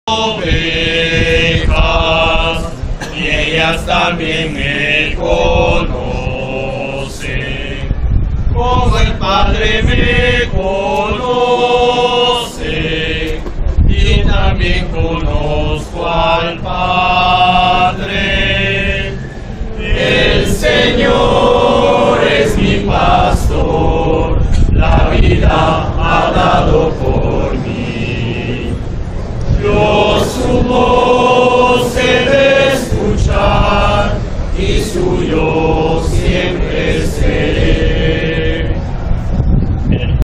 ovejas, y ellas también me conocen, como el Padre me conoce, y también conozco al Padre. El Señor es mi pastor, la vida ha dado por mí. Yo su voz he de escuchar y su